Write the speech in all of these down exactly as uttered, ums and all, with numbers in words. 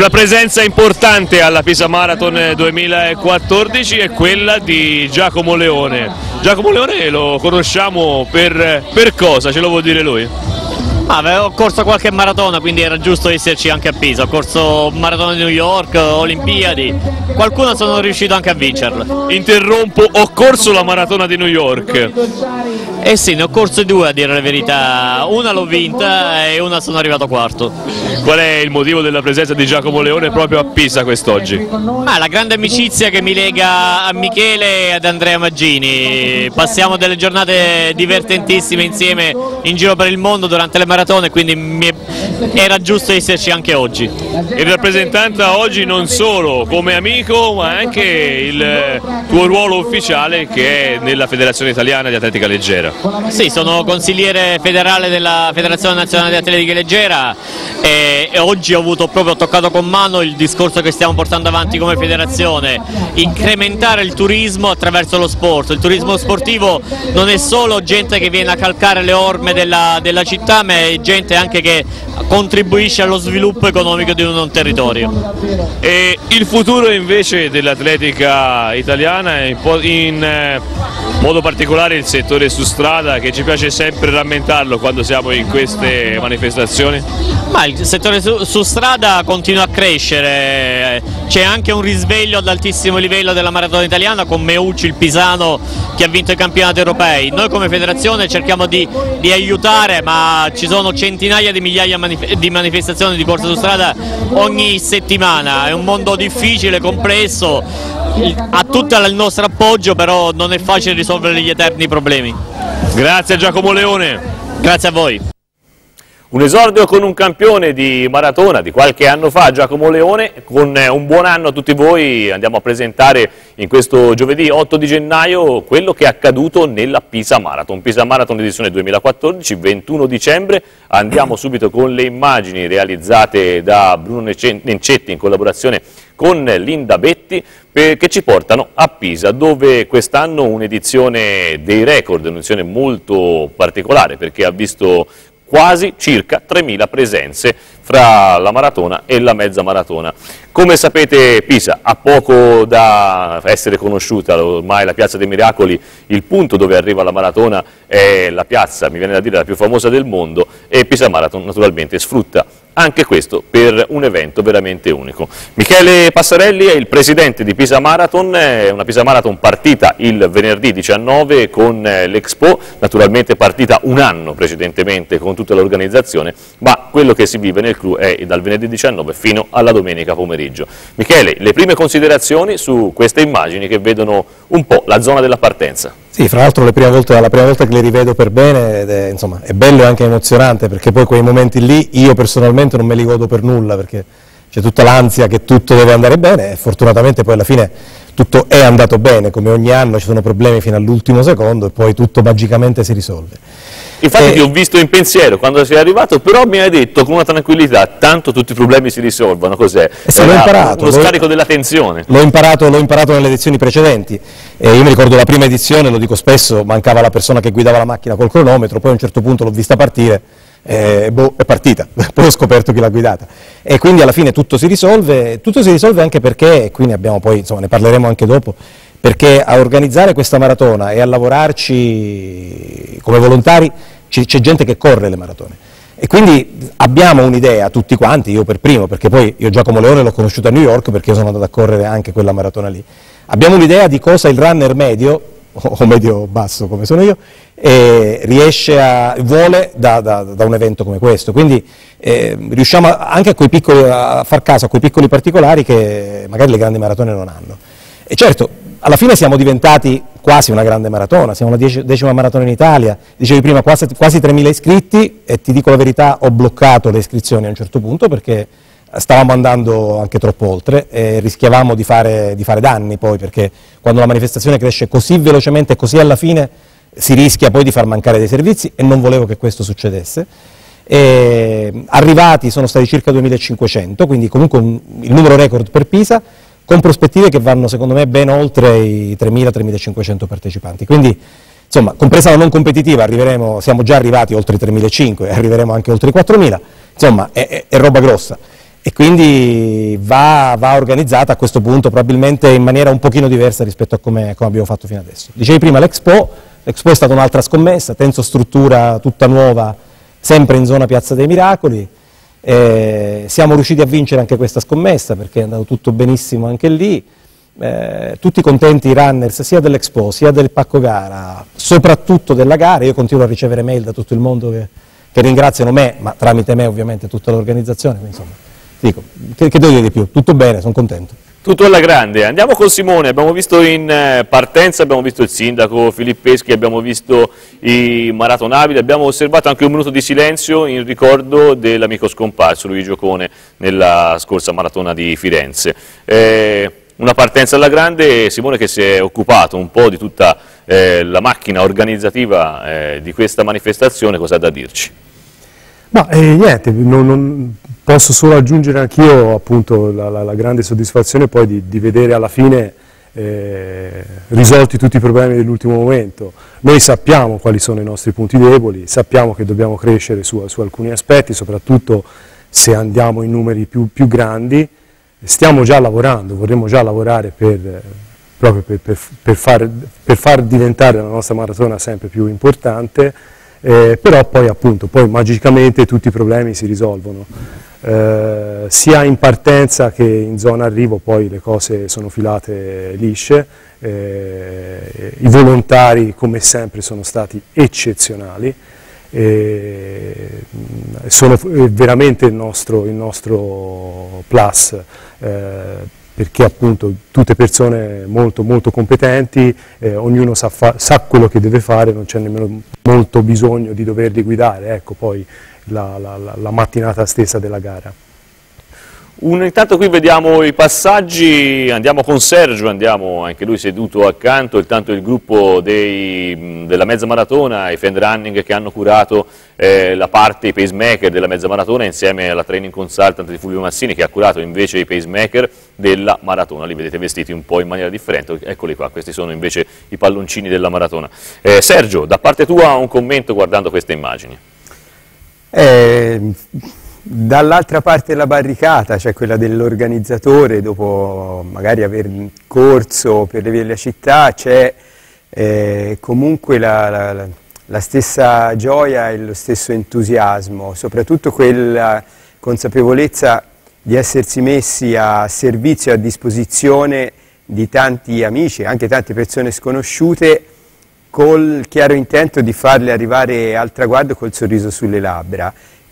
Una presenza importante alla Pisa Marathon duemilaquattordici è quella di Giacomo Leone. Giacomo Leone lo conosciamo per, per cosa? Ce lo vuol dire lui? Ah, ho corso qualche maratona, quindi era giusto esserci anche a Pisa. Ho corso maratona di New York, Olimpiadi, qualcuna sono riuscito anche a vincerla. Interrompo, ho corso la maratona di New York. Eh sì, ne ho corso due a dire la verità, una l'ho vinta e una sono arrivato quarto. Qual è il motivo della presenza di Giacomo Leone proprio a Pisa quest'oggi? Ah, la grande amicizia che mi lega a Michele e ad Andrea Maggini. Passiamo delle giornate divertentissime insieme in giro per il mondo durante le maratone, quindi mi era giusto esserci anche oggi. Il rappresentante oggi non solo come amico ma anche il tuo ruolo ufficiale che è nella Federazione Italiana di Atletica Leggera. Sì, sono consigliere federale della Federazione Nazionale di Atletica Leggera e, e oggi ho avuto proprio toccato con mano il discorso che stiamo portando avanti come federazione: incrementare il turismo attraverso lo sport. Il turismo sportivo non è solo gente che viene a calcare le orme della, della città, ma è gente anche che contribuisce allo sviluppo economico di un territorio. E il futuro invece dell'atletica italiana è in eh, modo particolare il settore su strada, che ci piace sempre rammentarlo quando siamo in queste manifestazioni? Ma il settore su, su strada continua a crescere, c'è anche un risveglio ad altissimo livello della maratona italiana con Meucci, il pisano, che ha vinto i campionati europei. Noi come federazione cerchiamo di, di aiutare, ma ci sono centinaia di migliaia manif di manifestazioni di corsa su strada ogni settimana. È un mondo difficile, complesso, ha tutto il nostro appoggio, però non è facile risolvere gli eterni problemi. Grazie Giacomo Leone. Grazie a voi. Un esordio con un campione di maratona di qualche anno fa, Giacomo Leone. Con un buon anno a tutti voi andiamo a presentare in questo giovedì otto di gennaio quello che è accaduto nella Pisa Marathon. Pisa Marathon edizione duemilaquattordici, ventuno dicembre. Andiamo subito con le immagini realizzate da Bruno Nencetti in collaborazione con Linda Betti, che ci portano a Pisa, dove quest'anno un'edizione dei record, un'edizione molto particolare perché ha visto quasi circa tremila presenze fra la maratona e la mezza maratona. Come sapete Pisa ha poco da essere conosciuta, ormai la Piazza dei Miracoli, il punto dove arriva la maratona, è la piazza, mi viene da dire, la più famosa del mondo, e Pisa Marathon naturalmente sfrutta anche questo per un evento veramente unico. Michele Passarelli è il presidente di Pisa Marathon, è una Pisa Marathon partita il venerdì diciannove con l'Expo, naturalmente partita un anno precedentemente con tutta l'organizzazione, ma quello che si vive nel clou è dal venerdì diciannove fino alla domenica pomeriggio. Michele, le prime considerazioni su queste immagini che vedono un po' la zona della partenza. Sì, fra l'altro la prima volta che le rivedo per bene, ed è, insomma, è bello e anche emozionante, perché poi quei momenti lì io personalmente non me li godo per nulla, perché c'è tutta l'ansia che tutto deve andare bene e fortunatamente poi alla fine tutto è andato bene, come ogni anno ci sono problemi fino all'ultimo secondo e poi tutto magicamente si risolve. Infatti e... ti ho visto in pensiero quando sei arrivato, però mi hai detto con una tranquillità, tanto tutti i problemi si risolvono, cos'è? Eh sì, l'ho imparato, uno scarico della tensione. L'ho imparato, l'ho imparato nelle edizioni precedenti, e io mi ricordo la prima edizione, lo dico spesso, mancava la persona che guidava la macchina col cronometro, poi a un certo punto l'ho vista partire, e boh, è partita, poi ho scoperto chi l'ha guidata, e quindi alla fine tutto si risolve, tutto si risolve anche perché, e quindi abbiamo poi, insomma, ne parleremo anche dopo, perché a organizzare questa maratona e a lavorarci come volontari c'è gente che corre le maratone, e quindi abbiamo un'idea tutti quanti, io per primo, perché poi io Giacomo Leone l'ho conosciuto a New York perché io sono andato a correre anche quella maratona lì, abbiamo un'idea di cosa il runner medio, o medio basso come sono io, eh, riesce a, vuole da, da, da un evento come questo, quindi eh, riusciamo anche a, quei piccoli, a far caso a quei piccoli particolari che magari le grandi maratone non hanno. E certo, alla fine siamo diventati quasi una grande maratona, siamo la decima maratona in Italia, dicevi prima quasi, quasi tremila iscritti, e ti dico la verità, ho bloccato le iscrizioni a un certo punto perché stavamo andando anche troppo oltre e rischiavamo di fare, di fare danni poi, perché quando la manifestazione cresce così velocemente e così alla fine si rischia poi di far mancare dei servizi, e non volevo che questo succedesse. E arrivati sono stati circa duemilacinquecento, quindi comunque un, il numero record per Pisa, con prospettive che vanno secondo me ben oltre i tremila tremilacinquecento partecipanti, quindi insomma, compresa la non competitiva, arriveremo, siamo già arrivati oltre i tremilacinquecento e arriveremo anche oltre i quattromila, insomma è, è, è roba grossa. e quindi va, va organizzata a questo punto probabilmente in maniera un pochino diversa rispetto a come, come abbiamo fatto fino adesso. Dicevi prima l'Expo, l'Expo è stata un'altra scommessa, Tenso struttura tutta nuova, sempre in zona Piazza dei Miracoli, eh, siamo riusciti a vincere anche questa scommessa perché è andato tutto benissimo anche lì, eh, tutti contenti i runners sia dell'Expo sia del pacco gara, soprattutto della gara. Io continuo a ricevere mail da tutto il mondo che, che ringraziano me, ma tramite me ovviamente tutta l'organizzazione, insomma. Dico, che, che devo dire di più? Tutto bene, sono contento. Tutto alla grande. Andiamo con Simone, abbiamo visto in partenza, abbiamo visto il sindaco Filippeschi, abbiamo visto i maratonabili, abbiamo osservato anche un minuto di silenzio in ricordo dell'amico scomparso Luigi Ocone nella scorsa maratona di Firenze. Eh, una partenza alla grande, Simone che si è occupato un po' di tutta eh, la macchina organizzativa eh, di questa manifestazione, cosa ha da dirci? Ma eh, niente, non, non posso solo aggiungere anch'io appunto la, la, la grande soddisfazione poi di, di vedere alla fine eh, risolti tutti i problemi dell'ultimo momento. Noi sappiamo quali sono i nostri punti deboli, sappiamo che dobbiamo crescere su, su alcuni aspetti, soprattutto se andiamo in numeri più, più grandi. Stiamo già lavorando, vorremmo già lavorare per, proprio per, per, per, far, per far diventare la nostra maratona sempre più importante. Eh, però poi appunto poi magicamente tutti i problemi si risolvono, eh, sia in partenza che in zona arrivo poi le cose sono filate lisce, eh, i volontari come sempre sono stati eccezionali, eh, sono veramente il nostro, il nostro plus, eh, perché appunto tutte persone molto, molto competenti, eh, ognuno sa, sa quello che deve fare, non c'è nemmeno molto bisogno di doverli guidare, ecco poi la, la, la mattinata stessa della gara. Un, intanto qui vediamo i passaggi, andiamo con Sergio, andiamo anche lui seduto accanto, intanto il gruppo dei, della mezza maratona, i Fan Running che hanno curato eh, la parte, i pacemaker della mezza maratona insieme alla training consultant di Fulvio Massini che ha curato invece i pacemaker della maratona, li vedete vestiti un po' in maniera differente, eccoli qua, questi sono invece i palloncini della maratona. Eh, Sergio, da parte tua un commento guardando queste immagini. Eh... Dall'altra parte della barricata, cioè quella dell'organizzatore, dopo magari aver corso per le vie della città, c'è eh, comunque la, la, la stessa gioia e lo stesso entusiasmo, soprattutto quella consapevolezza di essersi messi a servizio e a disposizione di tanti amici, anche tante persone sconosciute, col chiaro intento di farle arrivare al traguardo col sorriso sulle labbra.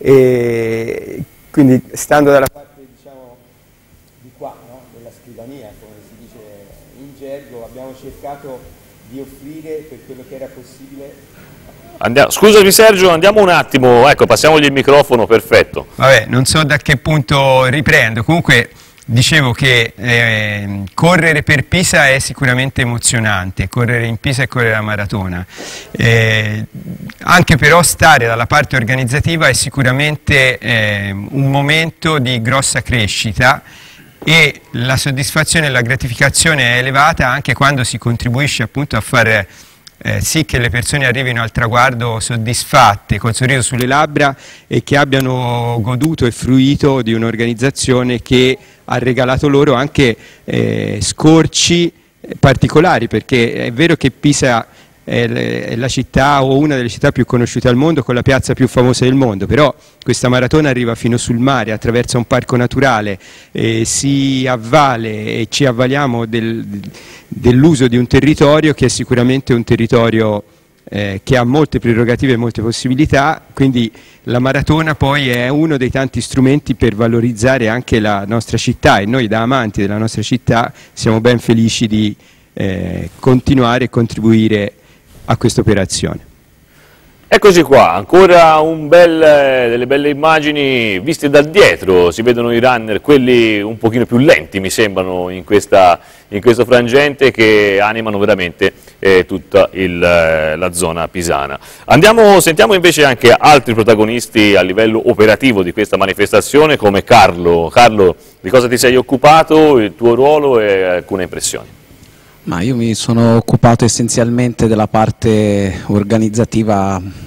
E quindi stando dalla parte diciamo, di qua, no? della scrivania, come si dice in gergo, abbiamo cercato di offrire per quello che era possibile. Andiamo, scusami Sergio, andiamo un attimo, ecco passiamogli il microfono, perfetto. Vabbè, non so da che punto riprendo, comunque dicevo che eh, correre per Pisa è sicuramente emozionante, correre in Pisa e correre la maratona, eh, anche però stare dalla parte organizzativa è sicuramente eh, un momento di grossa crescita e la soddisfazione e la gratificazione è elevata anche quando si contribuisce appunto a fare Eh, sì che le persone arrivino al traguardo soddisfatte, col sorriso sulle labbra e che abbiano goduto e fruito di un'organizzazione che ha regalato loro anche eh, scorci particolari, perché è vero che Pisa è la città o una delle città più conosciute al mondo con la piazza più famosa del mondo, però questa maratona arriva fino sul mare, attraversa un parco naturale, eh, si avvale e ci avvaliamo del, dell'uso di un territorio che è sicuramente un territorio eh, che ha molte prerogative e molte possibilità, quindi la maratona poi è uno dei tanti strumenti per valorizzare anche la nostra città e noi da amanti della nostra città siamo ben felici di eh, continuare e contribuire a questa operazione. Eccoci qua, ancora un bel, delle belle immagini viste da dietro, si vedono i runner, quelli un pochino più lenti mi sembrano in, questa, in questo frangente che animano veramente eh, tutta il, la zona pisana. Andiamo, sentiamo invece anche altri protagonisti a livello operativo di questa manifestazione come Carlo. Carlo, di cosa ti sei occupato, il tuo ruolo e alcune impressioni? Ma io mi sono occupato essenzialmente della parte organizzativa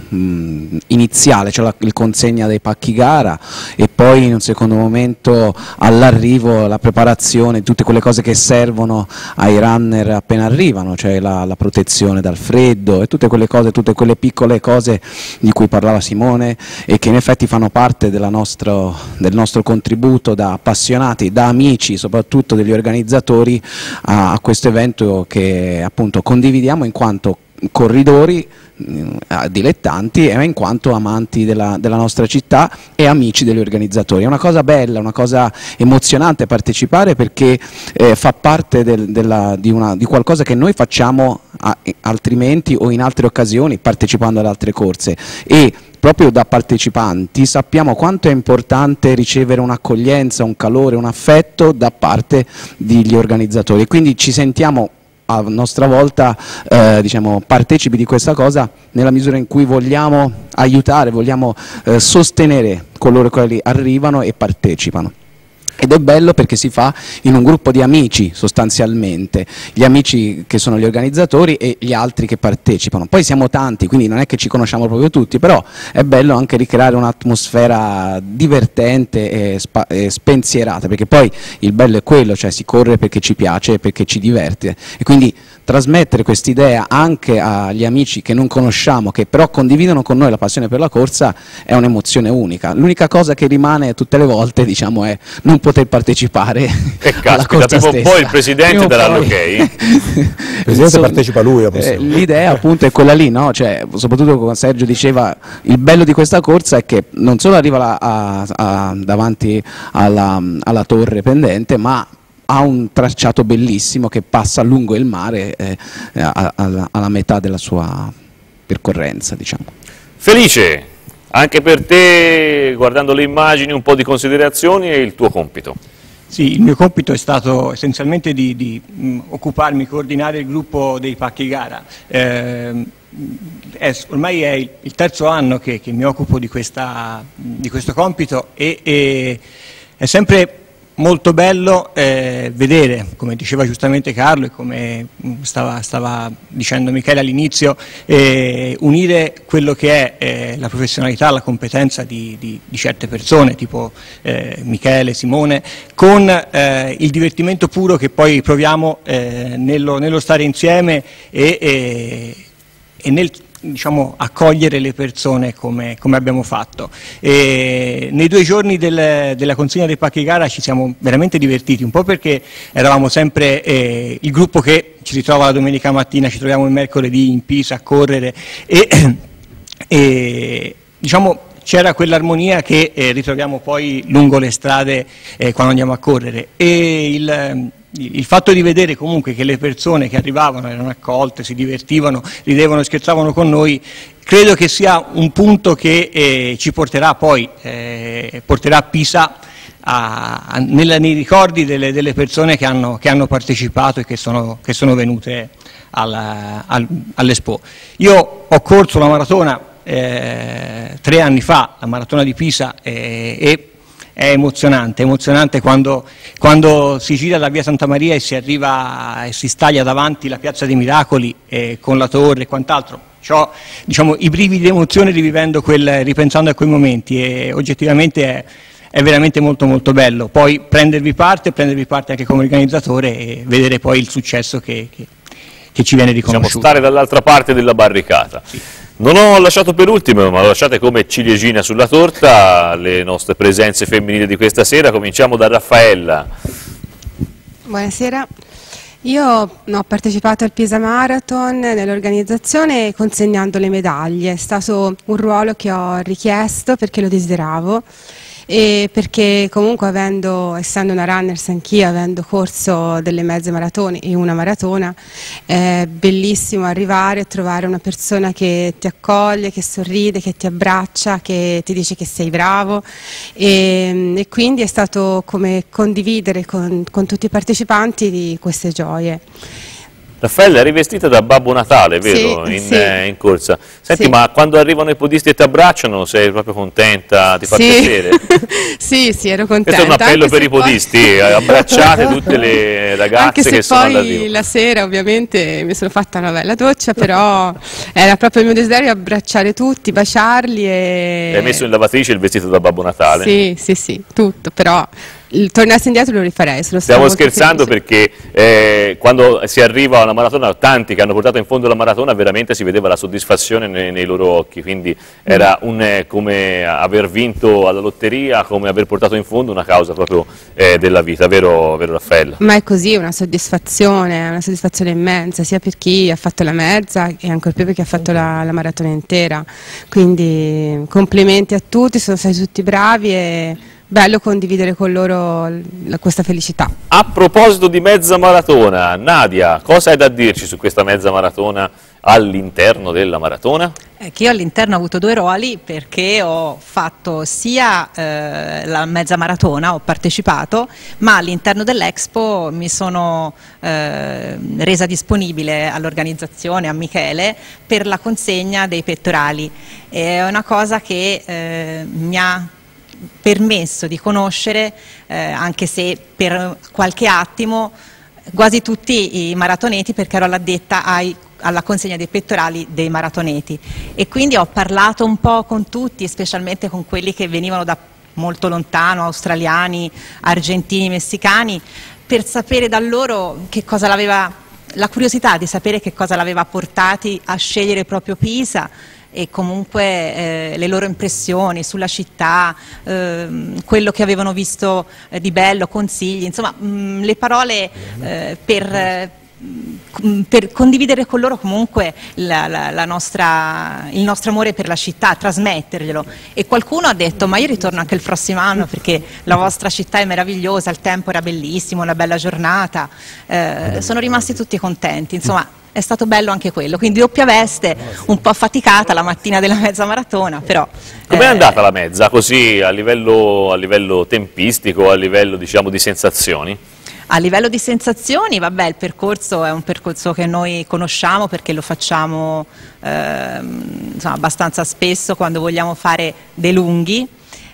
mh, iniziale, cioè la il consegna dei pacchi gara, e poi in un secondo momento all'arrivo la preparazione, tutte quelle cose che servono ai runner appena arrivano, cioè la, la protezione dal freddo e tutte quelle cose, tutte quelle piccole cose di cui parlava Simone e che in effetti fanno parte della nostro, del nostro contributo da appassionati, da amici, soprattutto degli organizzatori a, a questo evento che appunto condividiamo in quanto corridori, eh, dilettanti e in quanto amanti della, della nostra città e amici degli organizzatori. È una cosa bella, una cosa emozionante partecipare, perché eh, fa parte del, della, di, una, di qualcosa che noi facciamo a, altrimenti o in altre occasioni partecipando ad altre corse, e proprio da partecipanti sappiamo quanto è importante ricevere un'accoglienza, un calore, un affetto da parte degli organizzatori, quindi ci sentiamo a nostra volta eh, diciamo, partecipi di questa cosa nella misura in cui vogliamo aiutare, vogliamo eh, sostenere coloro che arrivano e partecipano. Ed è bello perché si fa in un gruppo di amici sostanzialmente, gli amici che sono gli organizzatori e gli altri che partecipano. Poi siamo tanti, quindi non è che ci conosciamo proprio tutti, però è bello anche ricreare un'atmosfera divertente e, e spensierata, perché poi il bello è quello, cioè si corre perché ci piace, perché ci diverte, e quindi trasmettere quest'idea anche agli amici che non conosciamo, che però condividono con noi la passione per la corsa, è un'emozione unica. L'unica cosa che rimane tutte le volte, diciamo, è non poter partecipare che alla corsa prima o stessa. poi il presidente darà l'ok. Il presidente partecipa lui. Eh, l'idea appunto è quella lì, no? Cioè, soprattutto come Sergio diceva, il bello di questa corsa è che non solo arriva la, a, a, davanti alla, alla torre pendente, ma ha un tracciato bellissimo che passa lungo il mare eh, alla, alla metà della sua percorrenza, diciamo. Felice, anche per te, guardando le immagini, un po' di considerazioni e il tuo compito. Sì, il mio compito è stato essenzialmente di, di mh, occuparmi, coordinare il gruppo dei pacchi gara. Eh, è, ormai è il, il terzo anno che, che mi occupo di, questa, di questo compito e, e è sempre molto bello eh, vedere, come diceva giustamente Carlo e come stava, stava dicendo Michele all'inizio, eh, unire quello che è eh, la professionalità, la competenza di, di, di certe persone, tipo eh, Michele, Simone, con eh, il divertimento puro che poi proviamo eh, nello, nello stare insieme e, e, e nel diciamo, accogliere le persone come, come abbiamo fatto. E nei due giorni del, della consegna dei pacchi gara ci siamo veramente divertiti, un po' perché eravamo sempre eh, il gruppo che ci ritrova la domenica mattina, ci troviamo il mercoledì in Pisa a correre e, e diciamo c'era quell'armonia che eh, ritroviamo poi lungo le strade eh, quando andiamo a correre, e il, il fatto di vedere comunque che le persone che arrivavano erano accolte, si divertivano, ridevano, scherzavano con noi, credo che sia un punto che eh, ci porterà poi, eh, porterà Pisa a, a, nella, nei ricordi delle, delle persone che hanno, che hanno partecipato e che sono, che sono venute alla, al, all'Expo. Io ho corso la maratona eh, tre anni fa, la maratona di Pisa, eh, e è emozionante, emozionante quando, quando si gira da via Santa Maria e si arriva e si staglia davanti la Piazza dei Miracoli eh, con la torre e quant'altro. C'ho, diciamo, i brividi di emozione rivivendo quel, ripensando a quei momenti, e oggettivamente è, è veramente molto molto bello. Poi prendervi parte, prendervi parte anche come organizzatore e vedere poi il successo che, che, che ci viene riconosciuto. Diciamo, stare dall'altra parte della barricata. Sì. Non ho lasciato per ultimo, ma lo lasciate come ciliegina sulla torta, le nostre presenze femminili di questa sera. Cominciamo da Raffaella. Buonasera, io ho partecipato al Pisa Marathon nell'organizzazione consegnando le medaglie. È stato un ruolo che ho richiesto perché lo desideravo e perché comunque avendo, essendo una runners anch'io, avendo corso delle mezze maratone e una maratona, è bellissimo arrivare e trovare una persona che ti accoglie, che sorride, che ti abbraccia, che ti dice che sei bravo, e, e quindi è stato come condividere con, con tutti i partecipanti di queste gioie. Raffaella, eri vestita da Babbo Natale, vero? Sì, in, sì. eh, in corsa. Senti, Sì. ma quando arrivano i podisti e ti abbracciano, sei proprio contenta? Ti fa Sì. piacere? Sì, sì, ero contenta. Questo è un appello anche per se i poi- podisti, abbracciate tutte le ragazze Anche se che sono poi all'arrivo. la sera ovviamente mi sono fatta una bella doccia, però era proprio il mio desiderio abbracciare tutti, baciarli e... Hai messo in lavatrice il vestito da Babbo Natale? Sì, sì, sì, tutto, però il tornassi indietro lo rifarei. Sono stata Stiamo molto scherzando felice. perché eh, quando si arriva alla maratona, tanti che hanno portato in fondo la maratona, veramente si vedeva la soddisfazione nei, nei loro occhi, quindi era un, eh, come aver vinto alla lotteria, come aver portato in fondo una causa proprio eh, della vita, vero, vero Raffaella? Ma è così, una soddisfazione, una soddisfazione immensa, sia per chi ha fatto la mezza e ancora più per chi ha fatto la, la maratona intera. Quindi complimenti a tutti, sono stati tutti bravi e bello condividere con loro la- questa felicità. A proposito di mezza maratona, Nadia, cosa hai da dirci su questa mezza maratona all'interno della maratona? Eh, che io all'interno ho avuto due ruoli perché ho fatto sia eh, la mezza maratona, ho partecipato, ma all'interno dell'Expo mi sono eh, resa disponibile all'organizzazione, a Michele, per la consegna dei pettorali. È una cosa che eh, mi ha permesso di conoscere, eh, anche se per qualche attimo, quasi tutti i maratoneti, perché ero l'addetta ai alla consegna dei pettorali dei maratoneti, e quindi ho parlato un po' con tutti, specialmente con quelli che venivano da molto lontano, australiani, argentini, messicani, per sapere da loro che cosa l'aveva, la curiosità di sapere che cosa l'aveva portati a scegliere proprio Pisa e comunque eh, le loro impressioni sulla città, ehm, quello che avevano visto eh, di bello, consigli, insomma mh, le parole eh, per... Eh, per condividere con loro comunque la, la, la nostra, il nostro amore per la città, trasmetterglielo. E qualcuno ha detto: ma io ritorno anche il prossimo anno perché la vostra città è meravigliosa, il tempo era bellissimo, una bella giornata. Eh, sono rimasti tutti contenti, insomma è stato bello anche quello, quindi doppia veste, un po' affaticata la mattina della mezza maratona, però... Com'è eh, andata la mezza, così a livello, a livello tempistico, a livello diciamo di sensazioni? A livello di sensazioni, vabbè, il percorso è un percorso che noi conosciamo perché lo facciamo ehm, insomma, abbastanza spesso quando vogliamo fare dei lunghi.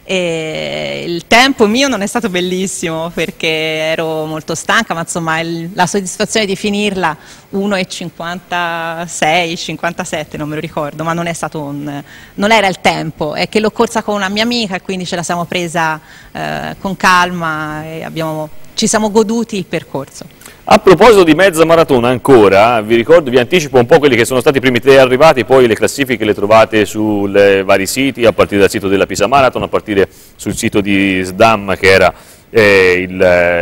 E il tempo mio non è stato bellissimo perché ero molto stanca, ma insomma il, la soddisfazione di finirla uno e cinquantasei, cinquantasette, non me lo ricordo, ma non è stato un, non era il tempo, è che l'ho corsa con una mia amica e quindi ce la siamo presa eh, con calma e abbiamo, ci siamo goduti il percorso. A proposito di mezza maratona ancora, vi ricordo, vi anticipo un po' quelli che sono stati i primi tre arrivati, poi le classifiche le trovate sui vari siti, a partire dal sito della Pisa Marathon, a partire sul sito di S D A M che era eh, il,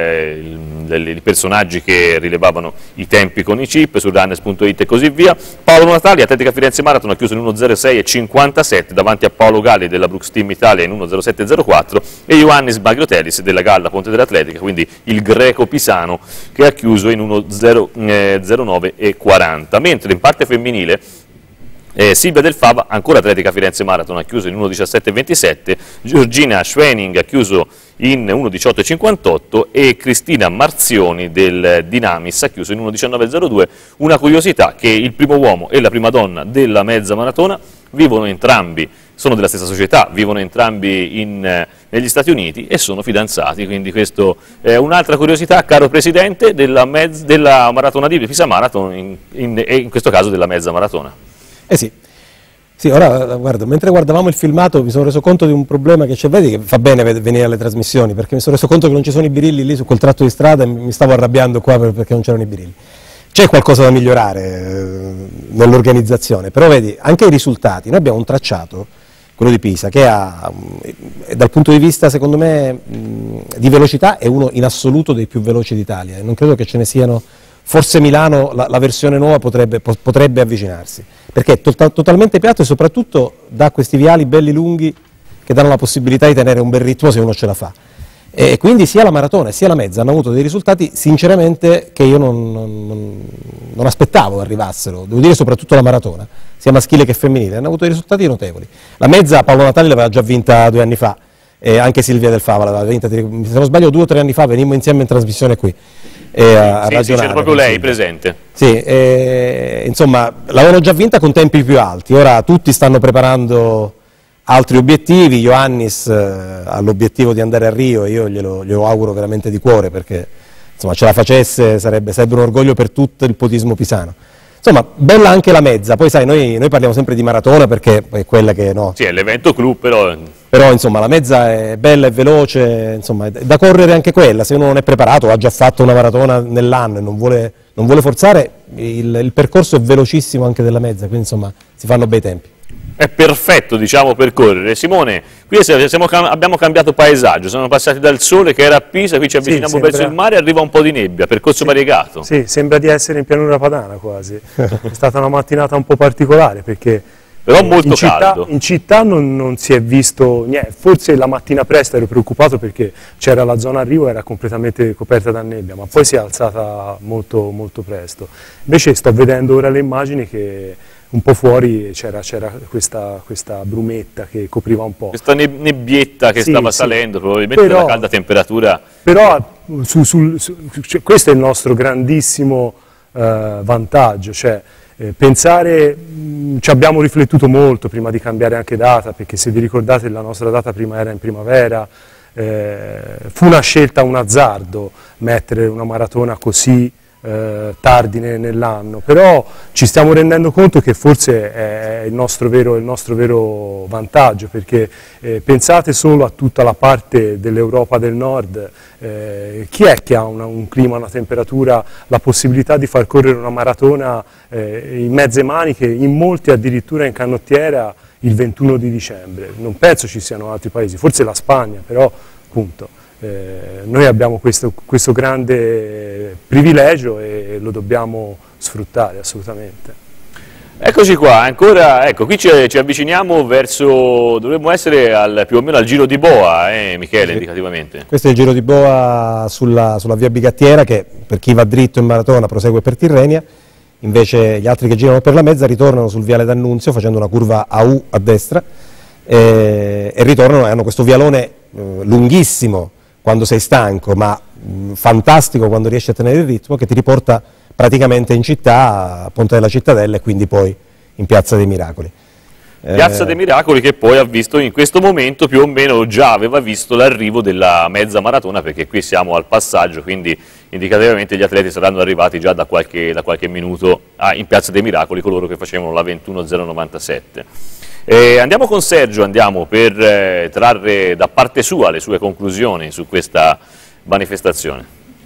il, i personaggi che rilevavano i tempi con i chip, su runners punto it e così via. Paolo Natali, Atletica Firenze Marathon, ha chiuso in uno zero sei e cinquantasette davanti a Paolo Galli della Brooks Team Italia in uno zero sette zero quattro e Ioannis Bagriotelis della Galla Ponte dell'Atletica, quindi il greco pisano, che ha chiuso in uno zero nove e quaranta, mentre in parte femminile Eh, Silvia Del Fava, ancora Atletica Firenze Marathon, ha chiuso in uno diciassette e ventisette, Giorgina Schwening ha chiuso in uno diciotto e cinquantotto e Cristina Marzioni del Dynamis ha chiuso in uno diciannove e zero due. Una curiosità, che il primo uomo e la prima donna della mezza maratona vivono entrambi, sono della stessa società, vivono entrambi in, eh, negli Stati Uniti e sono fidanzati, quindi questo è un'altra curiosità, caro Presidente, della, mezz, della maratona di Pisa Marathon in, in, e in questo caso della mezza maratona. Eh sì. Sì, ora guarda, mentre guardavamo il filmato mi sono reso conto di un problema che c'è, vedi che fa bene venire alle trasmissioni, perché mi sono reso conto che non ci sono i birilli lì su quel tratto di strada e mi stavo arrabbiando qua perché non c'erano i birilli. C'è qualcosa da migliorare eh, nell'organizzazione, però vedi, anche i risultati, noi abbiamo un tracciato, quello di Pisa, che ha, eh, dal punto di vista secondo me mh, di velocità è uno in assoluto dei più veloci d'Italia, e non credo che ce ne siano. Forse Milano, la, la versione nuova potrebbe, potrebbe avvicinarsi, perché è to totalmente piatto e soprattutto dà questi viali belli lunghi che danno la possibilità di tenere un bel ritmo se uno ce la fa. E quindi sia la maratona sia la mezza hanno avuto dei risultati sinceramente che io non, non, non aspettavo arrivassero, devo dire soprattutto la maratona, sia maschile che femminile, hanno avuto dei risultati notevoli. La mezza Paolo Natali l'aveva già vinta due anni fa, e anche Silvia Del Fava l'aveva vinta, se non sbaglio due o tre anni fa, venimmo insieme in trasmissione qui. e a, a sì, ragionare. Sì, c'era proprio lei presente. Sì, e, insomma, l'avevano già vinta con tempi più alti, ora tutti stanno preparando altri obiettivi. Ioannis eh, ha l'obiettivo di andare a Rio e io glielo, glielo auguro veramente di cuore, perché insomma ce la facesse sarebbe, sarebbe un orgoglio per tutto il podismo pisano. Insomma, bella anche la mezza, poi sai, noi, noi parliamo sempre di maratona perché è quella che no. Sì, è l'evento clou, però... Però insomma la mezza è bella e veloce, insomma è da correre anche quella, se uno non è preparato o ha già fatto una maratona nell'anno e non vuole, non vuole forzare, il, il percorso è velocissimo anche della mezza, quindi insomma si fanno bei tempi. È perfetto, diciamo, per correre. Simone, qui siamo, abbiamo cambiato paesaggio, siamo passati dal sole che era a Pisa, qui ci avviciniamo sì, sembra... verso il mare e arriva un po' di nebbia, percorso sì, variegato. Sì, sembra di essere in pianura padana quasi. È stata una mattinata un po' particolare perché però molto in città, caldo. In città non, non si è visto niente, forse la mattina presto ero preoccupato perché c'era la zona arrivo, era completamente coperta da nebbia, ma poi si è alzata molto, molto presto. Invece sto vedendo ora le immagini che un po' fuori c'era questa, questa brumetta che copriva un po'. Questa nebbietta che sì, stava sì. salendo, probabilmente però, la calda temperatura. Però su, su, su, cioè, questo è il nostro grandissimo eh, vantaggio, cioè eh, pensare, mh, ci abbiamo riflettuto molto prima di cambiare anche data, perché se vi ricordate la nostra data prima era in primavera, eh, fu una scelta, un azzardo mettere una maratona così Eh, tardi nell'anno, però ci stiamo rendendo conto che forse è il nostro vero, il nostro vero vantaggio, perché eh, pensate solo a tutta la parte dell'Europa del Nord, eh, chi è che ha una, un clima, una temperatura, la possibilità di far correre una maratona eh, in mezze maniche, in molti addirittura in canottiera il ventuno di dicembre, non penso ci siano altri paesi, forse la Spagna, però appunto. Eh, noi abbiamo questo, questo grande privilegio e lo dobbiamo sfruttare assolutamente. Eccoci qua, ancora, ecco, qui ci, ci avviciniamo verso, dovremmo essere al, più o meno al Giro di Boa, eh, Michele, sì. Indicativamente. Questo è il Giro di Boa sulla, sulla via Bigattiera, che per chi va dritto in maratona prosegue per Tirrenia, invece gli altri che girano per la mezza ritornano sul viale d'Annunzio facendo una curva a U a destra eh, e ritornano e hanno questo vialone eh, lunghissimo quando sei stanco, ma mh, fantastico quando riesci a tenere il ritmo, che ti riporta praticamente in città, a Ponte della Cittadella e quindi poi in Piazza dei Miracoli. Piazza eh... dei Miracoli che poi ha visto in questo momento più o meno già aveva visto l'arrivo della mezza maratona, perché qui siamo al passaggio, quindi indicativamente gli atleti saranno arrivati già da qualche, da qualche minuto a, in Piazza dei Miracoli, coloro che facevano la ventuno zero novantasette. Eh, andiamo con Sergio, andiamo per eh, trarre da parte sua le sue conclusioni su questa manifestazione.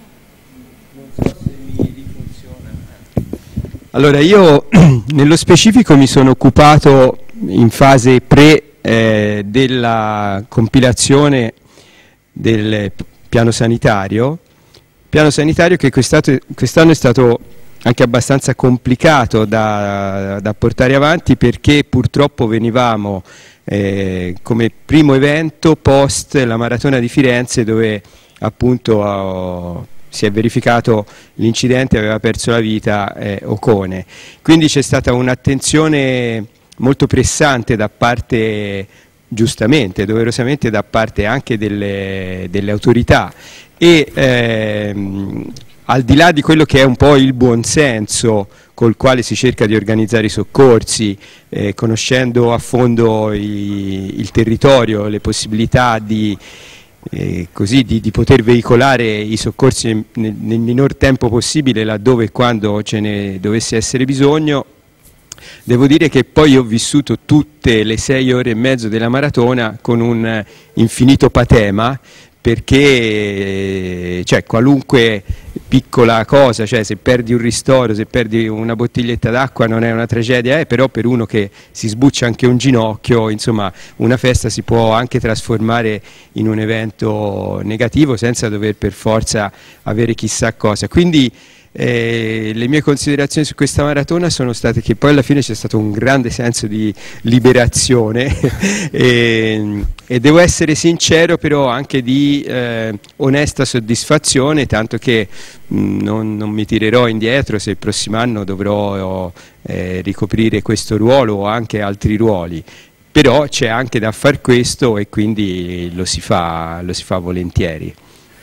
Allora io nello specifico mi sono occupato in fase pre eh, della compilazione del piano sanitario, piano sanitario che quest'anno è stato anche abbastanza complicato da, da portare avanti, perché purtroppo venivamo eh, come primo evento post la maratona di Firenze, dove appunto oh, si è verificato l'incidente, aveva perso la vita eh, Ocone. Quindi c'è stata un'attenzione molto pressante da parte, giustamente, doverosamente da parte anche delle, delle autorità e ehm, al di là di quello che è un po' il buonsenso col quale si cerca di organizzare i soccorsi, eh, conoscendo a fondo i, il territorio, le possibilità di, eh, così, di, di poter veicolare i soccorsi nel, nel minor tempo possibile laddove e quando ce ne dovesse essere bisogno, devo dire che poi ho vissuto tutte le sei ore e mezzo della maratona con un infinito patema, perché cioè, qualunque piccola cosa, cioè se perdi un ristoro, se perdi una bottiglietta d'acqua non è una tragedia, eh, però per uno che si sbuccia anche un ginocchio, insomma una festa si può anche trasformare in un evento negativo senza dover per forza avere chissà cosa. Quindi Eh, le mie considerazioni su questa maratona sono state che poi alla fine c'è stato un grande senso di liberazione e, e devo essere sincero però anche di eh, onesta soddisfazione, tanto che mh, non, non mi tirerò indietro se il prossimo anno dovrò eh, ricoprire questo ruolo o anche altri ruoli, però c'è anche da far questo e quindi lo si fa, lo si fa volentieri.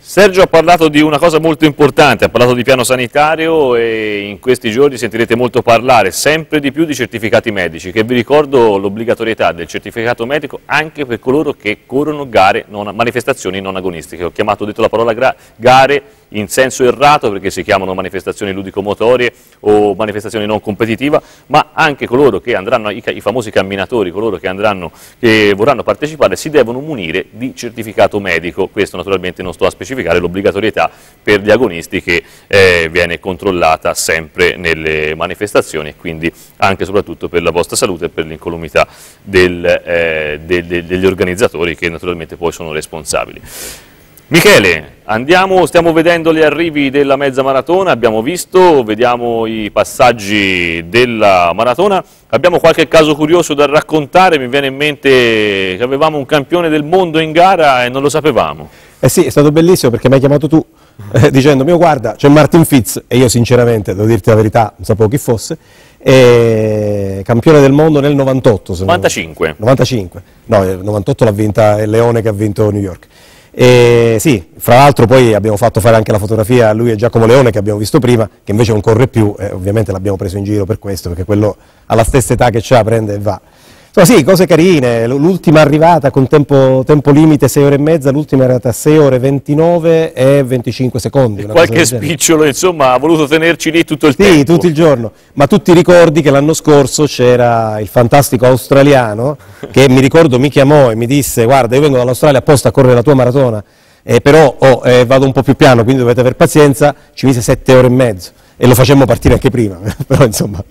Sergio ha parlato di una cosa molto importante, ha parlato di piano sanitario e in questi giorni sentirete molto parlare sempre di più di certificati medici, che vi ricordo l'obbligatorietà del certificato medico anche per coloro che corrono gare, non, manifestazioni non agonistiche. Ho chiamato, ho detto la parola gare in senso errato perché si chiamano manifestazioni ludico-motorie o manifestazioni non competitiva, ma anche coloro che andranno, i, i famosi camminatori, coloro che, andranno, che vorranno partecipare, si devono munire di certificato medico. Questo naturalmente non sto a specificare l'obbligatorietà per gli agonisti che eh, viene controllata sempre nelle manifestazioni e quindi anche e soprattutto per la vostra salute e per l'incolumità del, eh, de, de, degli organizzatori che naturalmente poi sono responsabili. Michele, andiamo, stiamo vedendo gli arrivi della mezza maratona, abbiamo visto, vediamo i passaggi della maratona, abbiamo qualche caso curioso da raccontare, mi viene in mente che avevamo un campione del mondo in gara e non lo sapevamo. Eh sì, è stato bellissimo perché mi hai chiamato tu eh, dicendomi, oh, guarda, c'è Martin Fitz, e io sinceramente, devo dirti la verità, non sapevo chi fosse, e campione del mondo nel novantotto. Se novantacinque. Non... novantacinque, no, nel novantotto l'ha vinta il Leone che ha vinto New York. E sì, fra l'altro poi abbiamo fatto fare anche la fotografia a lui e Giacomo Leone che abbiamo visto prima, che invece non corre più e ovviamente l'abbiamo preso in giro per questo, perché quello alla stessa età che c'ha prende e va. Insomma sì, cose carine, l'ultima arrivata con tempo, tempo limite sei ore e mezza, l'ultima è arrivata a sei ore ventinove e venticinque secondi. Una Qualche spicciolo, insomma, ha voluto tenerci lì tutto il sì, tempo. Sì, tutto il giorno, ma tu ti ricordi che l'anno scorso c'era il fantastico australiano che mi ricordo mi chiamò e mi disse, guarda, io vengo dall'Australia apposta a correre la tua maratona, eh, però oh, eh, vado un po' più piano, quindi dovete aver pazienza, ci mise sette ore e mezzo e lo facemmo partire anche prima, però insomma...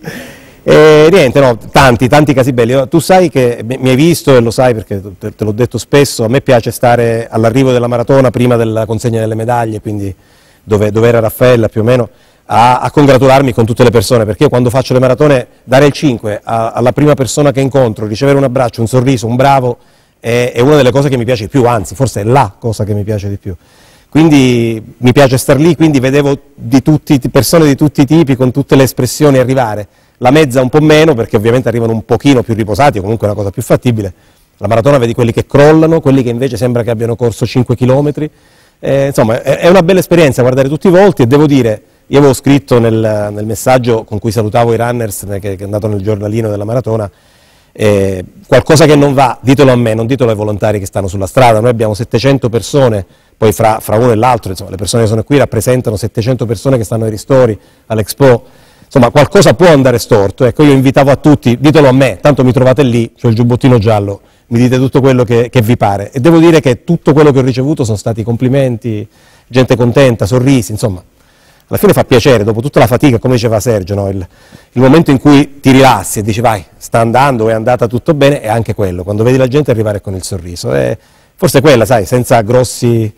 E niente, no, tanti, tanti casi belli. Tu sai che mi hai visto e lo sai perché te, te l'ho detto spesso, a me piace stare all'arrivo della maratona prima della consegna delle medaglie, quindi dove, dove era Raffaella più o meno, a, a congratularmi con tutte le persone, perché io quando faccio le maratone dare il cinque a, alla prima persona che incontro, ricevere un abbraccio, un sorriso, un bravo, è, è una delle cose che mi piace di più, anzi forse è la cosa che mi piace di più. Quindi mi piace star lì, quindi vedevo di tutti, persone di tutti i tipi con tutte le espressioni arrivare. La mezza un po' meno perché ovviamente arrivano un pochino più riposati o comunque è una cosa più fattibile. La maratona vedi quelli che crollano, quelli che invece sembra che abbiano corso cinque chilometri. Eh, insomma è, è una bella esperienza guardare tutti i volti e devo dire, io avevo scritto nel, nel messaggio con cui salutavo i runners che, che è andato nel giornalino della maratona, eh, qualcosa che non va, ditelo a me, non ditelo ai volontari che stanno sulla strada. Noi abbiamo settecento persone, poi fra, fra uno e l'altro, insomma le persone che sono qui rappresentano settecento persone che stanno ai ristori, all'Expo. Insomma, qualcosa può andare storto, ecco, io invitavo a tutti, ditelo a me, tanto mi trovate lì, c'ho il giubbottino giallo, mi dite tutto quello che, che vi pare. E devo dire che tutto quello che ho ricevuto sono stati complimenti, gente contenta, sorrisi, insomma. Alla fine fa piacere, dopo tutta la fatica, come diceva Sergio, no? il, il momento in cui ti rilassi e dici vai, sta andando, è andata tutto bene, è anche quello, quando vedi la gente arrivare con il sorriso. E forse quella, sai, senza grossi...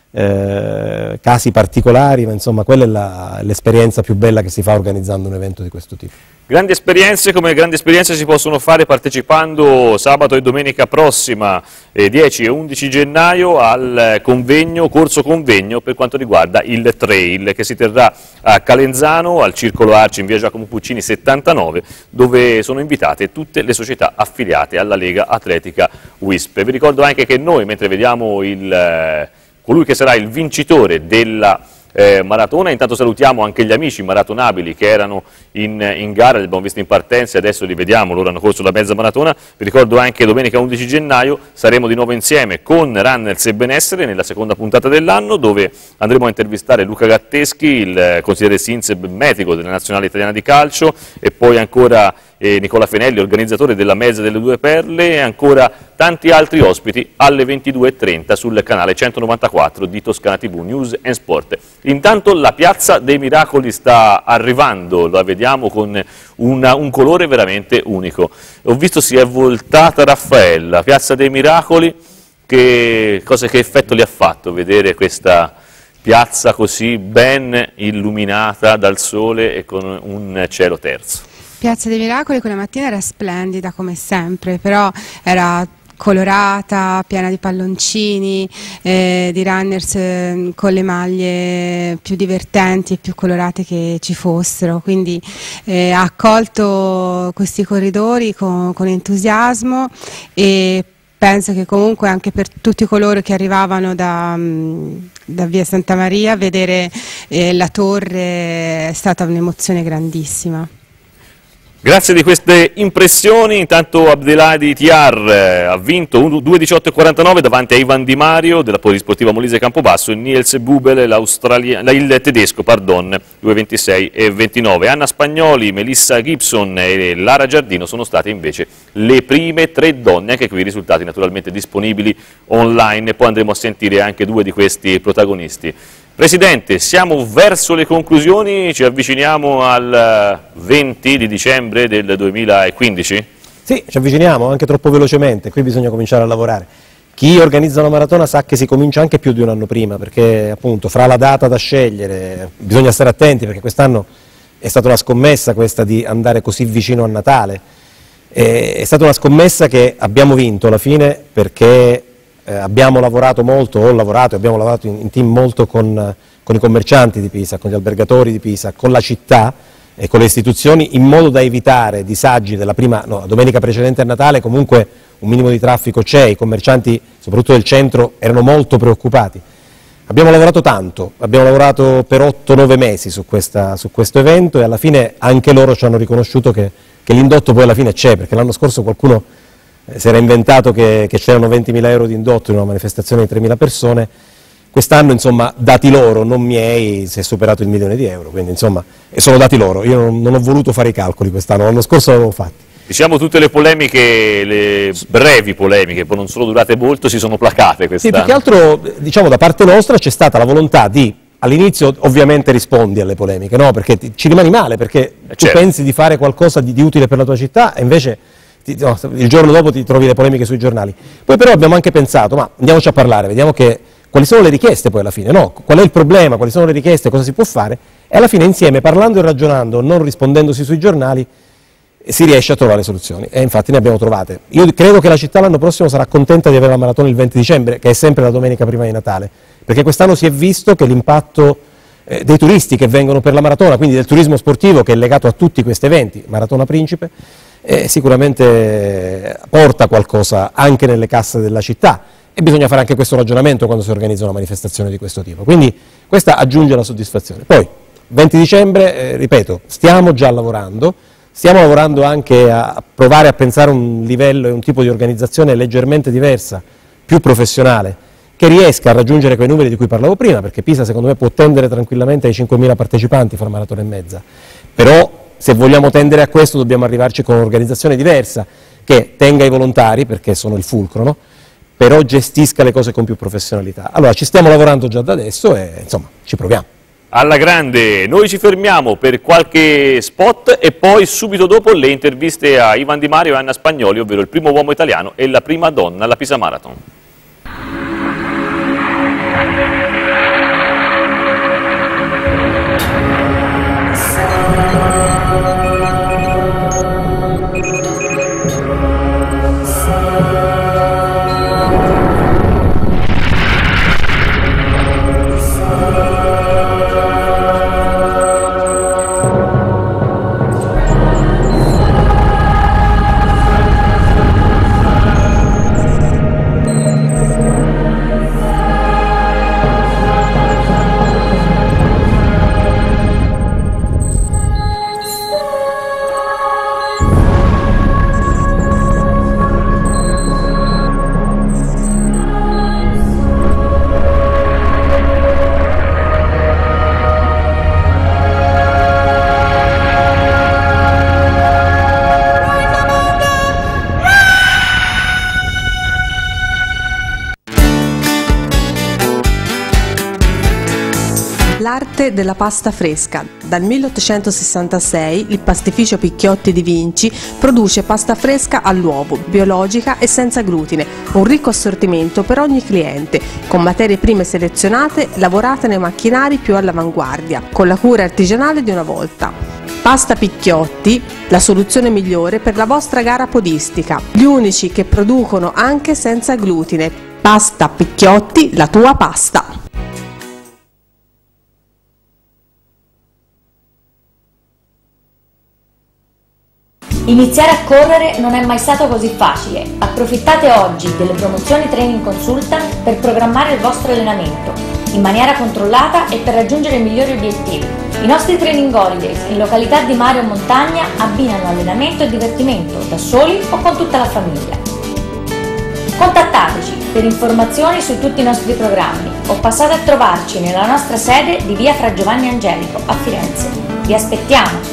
Eh, casi particolari, ma insomma quella è l'esperienza più bella che si fa organizzando un evento di questo tipo. Grandi esperienze, come grandi esperienze si possono fare partecipando sabato e domenica prossima, eh, dieci e undici gennaio, al convegno, corso convegno per quanto riguarda il trail che si terrà a Calenzano, al Circolo Arci in via Giacomo Puccini settantanove, dove sono invitate tutte le società affiliate alla Lega Atletica W I S P. Vi ricordo anche che noi, mentre vediamo il... Eh, colui che sarà il vincitore della eh, maratona, intanto salutiamo anche gli amici maratonabili che erano in, in gara, li abbiamo visti in partenza e adesso li vediamo, loro hanno corso la mezza maratona. Vi ricordo anche domenica undici gennaio saremo di nuovo insieme con Runners e Benessere nella seconda puntata dell'anno, dove andremo a intervistare Luca Gatteschi, il consigliere Sinseb medico della Nazionale Italiana di Calcio, e poi ancora eh, Nicola Fenelli, organizzatore della Mezza delle Due Perle, e ancora tanti altri ospiti alle ventidue e trenta sul canale centonovantaquattro di Toscana tivù News and Sport. Intanto la Piazza dei Miracoli sta arrivando, la vediamo con una, un colore veramente unico. Ho visto si è voltata Raffaella, Piazza dei Miracoli, che, cosa, che effetto le ha fatto vedere questa piazza così ben illuminata dal sole e con un cielo terzo? Piazza dei Miracoli quella mattina era splendida come sempre, però era colorata, piena di palloncini, eh, di runners eh, con le maglie più divertenti e più colorate che ci fossero, quindi eh, ha accolto questi corridori con, con entusiasmo e penso che comunque anche per tutti coloro che arrivavano da, da via Santa Maria, vedere eh, la torre è stata un'emozione grandissima. Grazie di queste impressioni. Intanto Abdelhadi Tiar ha vinto due diciotto e quarantanove davanti a Ivan Di Mario della Polisportiva Molise Campobasso e Niels Bubel, il tedesco, pardon, due ventisei e ventinove. Anna Spagnoli, Melissa Gibson e Lara Giardino sono state invece le prime tre donne, anche qui i risultati naturalmente disponibili online, e poi andremo a sentire anche due di questi protagonisti. Presidente, siamo verso le conclusioni, ci avviciniamo al venti di dicembre del duemilaquindici? Sì, ci avviciniamo, anche troppo velocemente, qui bisogna cominciare a lavorare. Chi organizza una maratona sa che si comincia anche più di un anno prima, perché appunto fra la data da scegliere bisogna stare attenti, perché quest'anno è stata una scommessa questa di andare così vicino a Natale. È stata una scommessa che abbiamo vinto alla fine, perché Eh, abbiamo lavorato molto, ho lavorato e abbiamo lavorato in, in team molto con, con i commercianti di Pisa, con gli albergatori di Pisa, con la città e con le istituzioni, in modo da evitare disagi della prima, no, domenica precedente a Natale. Comunque un minimo di traffico c'è, i commercianti soprattutto del centro erano molto preoccupati. Abbiamo lavorato tanto, abbiamo lavorato per otto nove mesi su, questa, su questo evento, e alla fine anche loro ci hanno riconosciuto che, che l'indotto poi alla fine c'è, perché l'anno scorso qualcuno si era inventato che, che c'erano ventimila euro di indotto in una manifestazione di tremila persone. Quest'anno, insomma, dati loro, non miei, si è superato il milione di euro, quindi insomma, e sono dati loro. Io non, non ho voluto fare i calcoli quest'anno, l'anno scorso l'avevo fatti. Diciamo tutte le polemiche, le brevi polemiche, poi non sono durate molto, si sono placate quest'anno. Sì, più che altro, diciamo, da parte nostra c'è stata la volontà di, all'inizio ovviamente rispondi alle polemiche, no? Perché ti, ci rimani male, perché eh, tu certo. pensi di fare qualcosa di, di utile per la tua città e invece ti, no, il giorno dopo ti trovi le polemiche sui giornali. Poi però abbiamo anche pensato, ma andiamoci a parlare, vediamo che, quali sono le richieste poi alla fine, no? Qual è il problema, quali sono le richieste, cosa si può fare, e alla fine insieme, parlando e ragionando, non rispondendosi sui giornali, si riesce a trovare soluzioni, e infatti ne abbiamo trovate. Io credo che la città l'anno prossimo sarà contenta di avere la maratona il venti dicembre, che è sempre la domenica prima di Natale, perché quest'anno si è visto che l'impatto eh, dei turisti che vengono per la maratona, quindi del turismo sportivo che è legato a tutti questi eventi, Maratona Principe, eh, sicuramente porta qualcosa anche nelle casse della città, e bisogna fare anche questo ragionamento quando si organizza una manifestazione di questo tipo, quindi questa aggiunge la soddisfazione. Poi, venti dicembre, eh, ripeto, stiamo già lavorando. Stiamo lavorando anche a provare a pensare un livello e un tipo di organizzazione leggermente diversa, più professionale, che riesca a raggiungere quei numeri di cui parlavo prima, perché Pisa secondo me può tendere tranquillamente ai cinquemila partecipanti fra maratona e mezza, però se vogliamo tendere a questo dobbiamo arrivarci con un'organizzazione diversa, che tenga i volontari, perché sono il fulcro, no? Però gestisca le cose con più professionalità. Allora ci stiamo lavorando già da adesso e insomma ci proviamo. Alla grande, noi ci fermiamo per qualche spot e poi subito dopo le interviste a Ivan Di Mario e Anna Spagnoli, ovvero il primo uomo italiano e la prima donna alla Pisa Marathon. L'arte della pasta fresca. Dal milleottocentosessantasei il pastificio Picchiotti di Vinci produce pasta fresca all'uovo, biologica e senza glutine, un ricco assortimento per ogni cliente, con materie prime selezionate, lavorate nei macchinari più all'avanguardia, con la cura artigianale di una volta. Pasta Picchiotti, la soluzione migliore per la vostra gara podistica, gli unici che producono anche senza glutine. Pasta Picchiotti, la tua pasta. Iniziare a correre non è mai stato così facile. Approfittate oggi delle promozioni Training Consultant per programmare il vostro allenamento in maniera controllata e per raggiungere i migliori obiettivi. I nostri Training Holidays in località di mare o montagna abbinano allenamento e divertimento, da soli o con tutta la famiglia. Contattateci per informazioni su tutti i nostri programmi o passate a trovarci nella nostra sede di via Fra Giovanni Angelico a Firenze. Vi aspettiamo!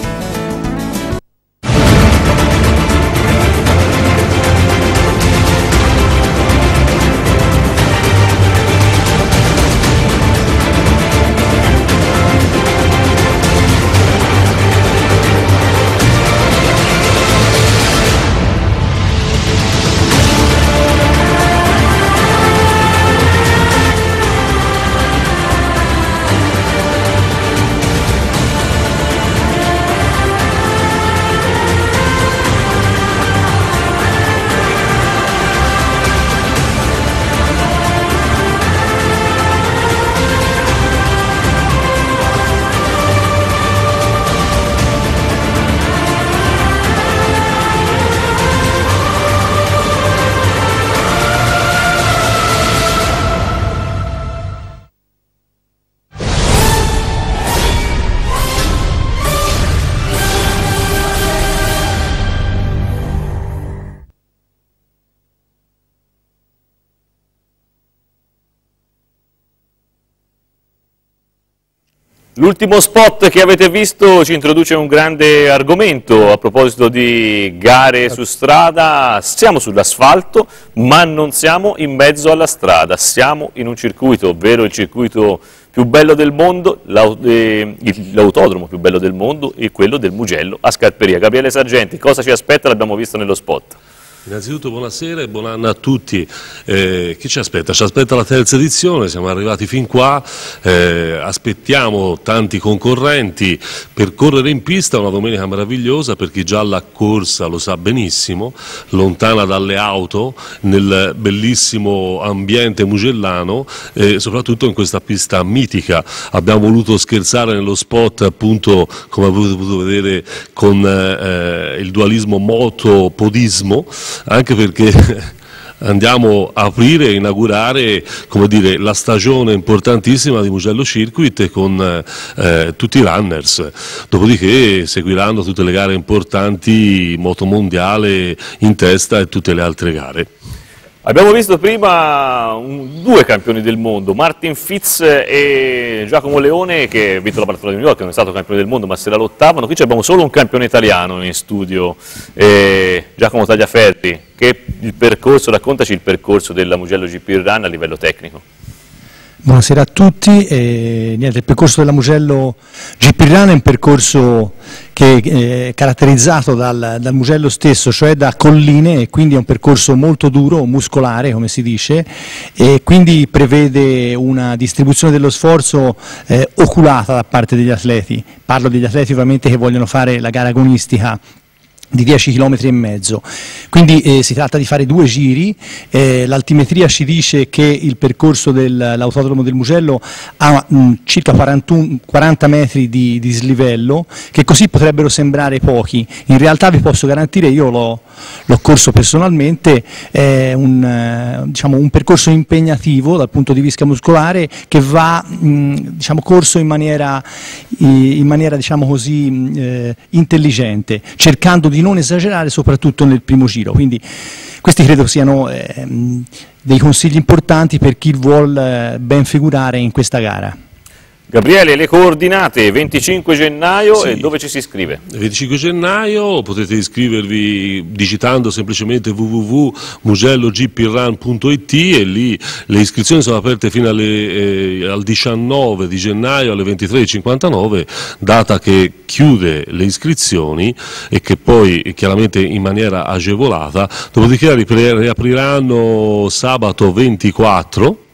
L'ultimo spot che avete visto ci introduce un grande argomento a proposito di gare su strada. Siamo sull'asfalto, ma non siamo in mezzo alla strada, siamo in un circuito, ovvero il circuito più bello del mondo, l'autodromo più bello del mondo e quello del Mugello a Scarperia. Gabriele Sargenti, cosa ci aspetta? L'abbiamo visto nello spot. Innanzitutto buonasera e buon anno a tutti. Eh, chi ci aspetta? Ci aspetta la terza edizione, siamo arrivati fin qua, eh, aspettiamo tanti concorrenti per correre in pista, una domenica meravigliosa per chi già l'ha corsa lo sa benissimo, lontana dalle auto, nel bellissimo ambiente mugellano e eh, soprattutto in questa pista mitica. Abbiamo voluto scherzare nello spot, appunto, come avete potuto vedere, con eh, il dualismo moto-podismo, anche perché andiamo a aprire e inaugurare, come dire, la stagione importantissima di Mugello Circuit con eh, tutti i runners, dopodiché seguiranno tutte le gare importanti, moto mondiale in testa e tutte le altre gare. Abbiamo visto prima un, due campioni del mondo, Martin Fitz e Giacomo Leone, che ha vinto la maratona di New York, non è stato campione del mondo ma se la lottavano. Qui abbiamo solo un campione italiano in studio, eh, Giacomo Tagliaferri. Che il percorso, raccontaci il percorso della Mugello G P Run a livello tecnico. Buonasera a tutti, e, niente, il percorso della Mugello G P Run è un percorso che è caratterizzato dal, dal Mugello stesso, cioè da colline, e quindi è un percorso molto duro, muscolare come si dice, e quindi prevede una distribuzione dello sforzo eh, oculata da parte degli atleti. Parlo degli atleti ovviamente che vogliono fare la gara agonistica di dieci chilometri e mezzo, quindi eh, si tratta di fare due giri. Eh, l'altimetria ci dice che il percorso dell'autodromo del Mugello ha mh, circa quarantuno, quaranta metri di, di slivello, che così potrebbero sembrare pochi, in realtà vi posso garantire, io l'ho corso personalmente, è un, eh, diciamo, un percorso impegnativo dal punto di vista muscolare, che va mh, diciamo, corso in maniera, in maniera diciamo così, eh, intelligente, cercando di di non esagerare soprattutto nel primo giro, quindi questi credo siano eh, dei consigli importanti per chi vuol eh, ben figurare in questa gara. Gabriele, le coordinate, venticinque gennaio, sì. E dove ci si iscrive? venticinque gennaio potete iscrivervi digitando semplicemente w w w punto mugello g p run punto i t, e lì le iscrizioni sono aperte fino alle, eh, al diciannove di gennaio alle ventitré e cinquantanove, data che chiude le iscrizioni e che poi chiaramente in maniera agevolata, dopodiché riapriranno sabato ventiquattro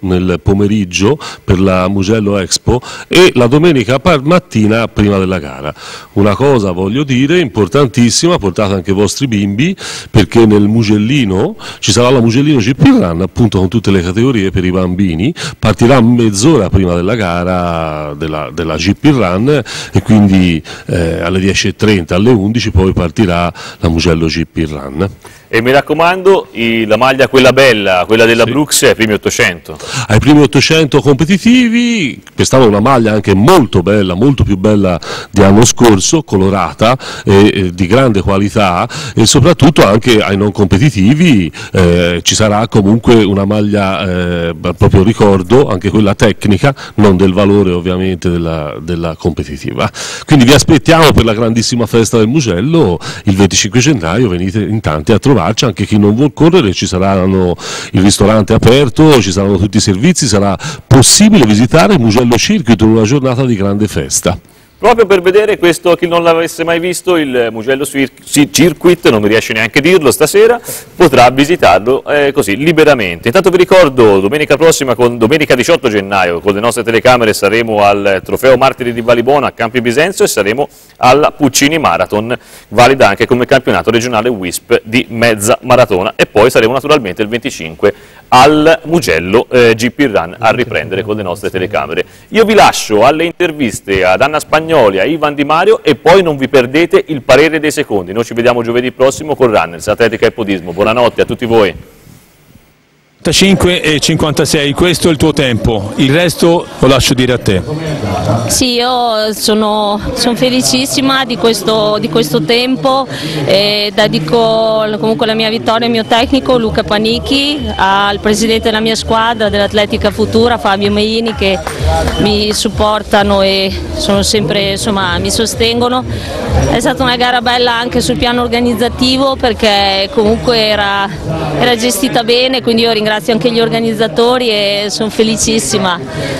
nel pomeriggio per la Mugello Expo e la domenica mattina prima della gara. Una cosa voglio dire importantissima, portate anche i vostri bimbi, perché nel Mugellino ci sarà la Mugellino G P Run appunto con tutte le categorie per i bambini, partirà mezz'ora prima della gara della, della G P Run e quindi eh, alle dieci e trenta, alle undici poi partirà la Mugello G P Run. E mi raccomando, i, la maglia quella bella, quella della sì. Brooks, ai primi ottocento. Ai primi ottocento competitivi, quest'anno una maglia anche molto bella, molto più bella di anno scorso, colorata e, e di grande qualità, e soprattutto anche ai non competitivi eh, ci sarà comunque una maglia eh, proprio ricordo, anche quella tecnica, non del valore ovviamente della, della competitiva. Quindi vi aspettiamo per la grandissima festa del Mugello il venticinque gennaio, venite in tanti a trovare. Anche chi non vuol correre, ci saranno il ristorante aperto, ci saranno tutti i servizi, sarà possibile visitare il Mugello Circuit in una giornata di grande festa. Proprio per vedere questo, chi non l'avesse mai visto, il Mugello Circuit, non mi riesce neanche a dirlo stasera, potrà visitarlo eh, così liberamente. Intanto vi ricordo, domenica prossima, con, domenica diciotto gennaio, con le nostre telecamere saremo al Trofeo Martiri di Valibona a Campi Bisenzio e saremo alla Puccini Marathon, valida anche come campionato regionale W I S P di mezza maratona, e poi saremo naturalmente il venticinque al Mugello eh, G P Run a riprendere con le nostre telecamere. Io vi lascio alle interviste ad Anna Spagnoli, a Ivan Di Mario, e poi non vi perdete il parere dei secondi. Noi ci vediamo giovedì prossimo con Runners, Atletica e Podismo. Buonanotte a tutti voi. cinque e cinquantasei, questo è il tuo tempo, il resto lo lascio dire a te. Sì, io sono, sono felicissima di questo, di questo tempo e dedico comunque la mia vittoria al mio tecnico Luca Panicchi, al presidente della mia squadra dell'Atletica Futura Fabio Meini, che mi supportano e sono sempre, insomma, mi sostengono. È stata una gara bella anche sul piano organizzativo, perché comunque era, era gestita bene, quindi io ringrazio Ringrazio anche gli organizzatori e sono felicissima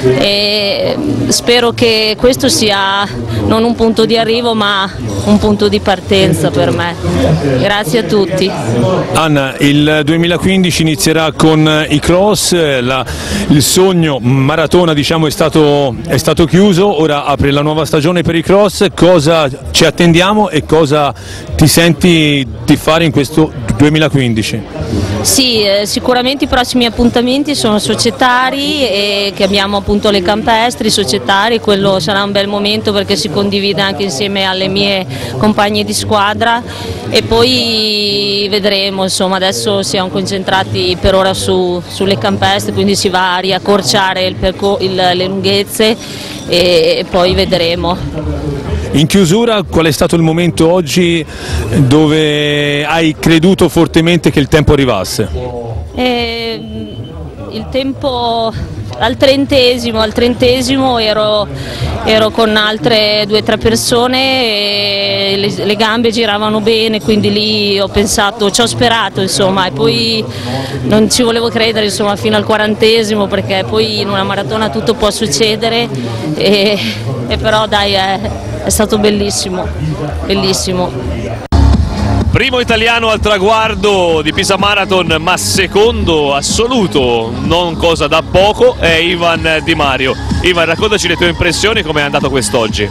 e spero che questo sia non un punto di arrivo ma un punto di partenza per me. Grazie a tutti. Anna, il duemilaquindici inizierà con i cross, la, il sogno maratona diciamo è stato, è stato chiuso, ora apre la nuova stagione per i cross. Cosa ci attendiamo e cosa ti senti di fare in questo duemilaquindici? Sì, eh, sicuramente i prossimi appuntamenti sono societari e che abbiamo appunto le campestri societari, quello sarà un bel momento perché si condivide anche insieme alle mie compagne di squadra e poi vedremo, insomma adesso siamo concentrati per ora su, sulle campestri, quindi si va a riaccorciare il il, le lunghezze e, e poi vedremo. In chiusura, qual è stato il momento oggi dove hai creduto fortemente che il tempo arrivasse? Eh, il tempo al trentesimo, al trentesimo ero, ero con altre due o tre persone e le, le gambe giravano bene, quindi lì ho pensato, ci ho sperato insomma, e poi non ci volevo credere insomma fino al quarantesimo, perché poi in una maratona tutto può succedere e, e però dai è, è stato bellissimo, bellissimo. Primo italiano al traguardo di Pisa Marathon, ma secondo assoluto, non cosa da poco, è Ivan Di Mario. Ivan, raccontaci le tue impressioni, come è andato quest'oggi?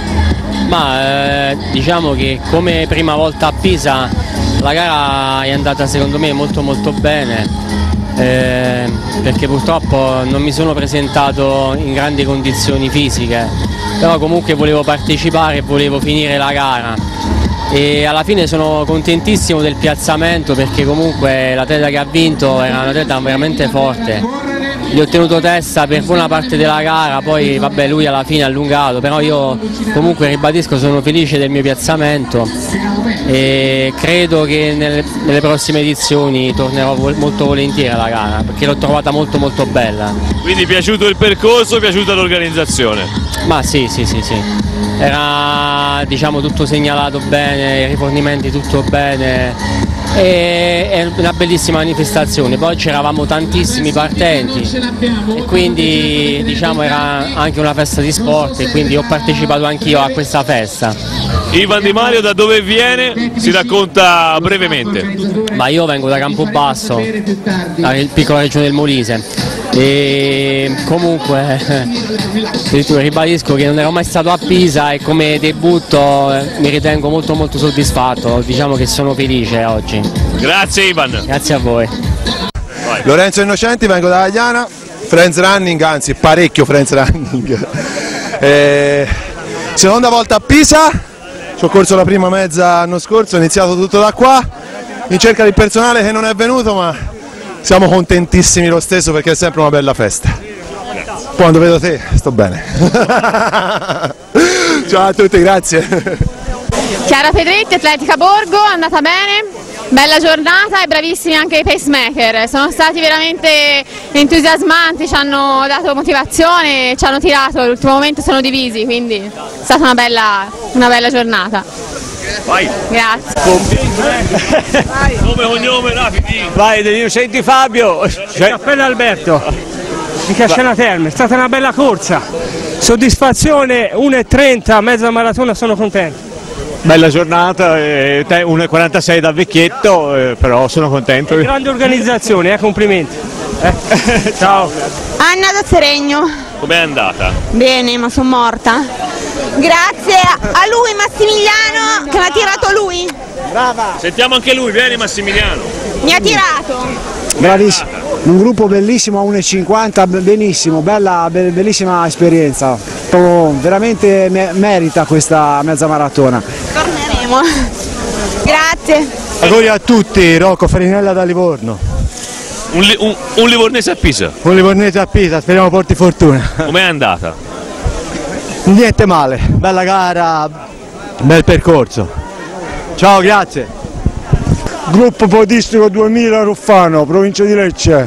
Ma eh, diciamo che come prima volta a Pisa la gara è andata secondo me molto molto bene, eh, perché purtroppo non mi sono presentato in grandi condizioni fisiche, però comunque volevo partecipare e volevo finire la gara. E alla fine sono contentissimo del piazzamento, perché comunque l'atleta che ha vinto era un atleta veramente forte. Gli ho tenuto testa per buona parte della gara, poi vabbè lui alla fine ha allungato, però io comunque ribadisco sono felice del mio piazzamento e credo che nelle, nelle prossime edizioni tornerò vol molto volentieri alla gara, perché l'ho trovata molto molto bella. Quindi è piaciuto il percorso, è piaciuta l'organizzazione? Ma sì, sì, sì, sì. Era diciamo tutto segnalato bene, i rifornimenti tutto bene, e è una bellissima manifestazione, poi c'eravamo tantissimi partenti e quindi diciamo era anche una festa di sport e quindi ho partecipato anch'io a questa festa. Ivan Di Mario da dove viene? Si racconta brevemente. Ma io vengo da Campobasso, la piccola regione del Molise. E comunque ribadisco che non ero mai stato a Pisa e come debutto mi ritengo molto molto soddisfatto, diciamo che sono felice oggi. Grazie Ivan. Grazie a voi. Vai. Lorenzo Innocenti, vengo da Agliana, Friends Running, anzi parecchio Friends Running. E... seconda volta a Pisa, ci ho corso la prima mezza l'anno scorso, ho iniziato tutto da qua, in cerca di personale che non è venuto ma siamo contentissimi lo stesso perché è sempre una bella festa. Quando vedo te sto bene. Ciao a tutti, grazie. Chiara Pedretti, Atletica Borgo, è andata bene, bella giornata e bravissimi anche i pacemaker, sono stati veramente entusiasmanti, ci hanno dato motivazione, ci hanno tirato, all'ultimo momento sono divisi, quindi è stata una bella, una bella giornata. Vai. Grazie. Vai. Nome, cognome, rapidi. Vai, io senti Fabio. Cappello Alberto, di Cascina Terme, è stata una bella corsa, soddisfazione, uno e trenta, mezza maratona, sono contento. Bella giornata, eh, uno e quarantasei da vecchietto, eh, però sono contento. E grande organizzazione, eh, complimenti. Eh? Ciao. Anna da Seregno. Com'è andata? Bene, ma sono morta. Grazie a lui Massimiliano che mi ha tirato lui. Brava. Sentiamo anche lui, vieni Massimiliano. Mi ha tirato. Bravissimo, un gruppo bellissimo a uno e cinquanta, benissimo, bella, be bellissima esperienza. Proprio, veramente me merita questa mezza maratona. Torneremo. Grazie. Auguri a tutti, Rocco Farinella da Livorno. Un, li un, un livornese a Pisa? Un livornese a Pisa, speriamo porti fortuna. Com'è andata? Niente male, bella gara, bel percorso. Ciao, grazie. Gruppo podistico duemila Ruffano, provincia di Lecce.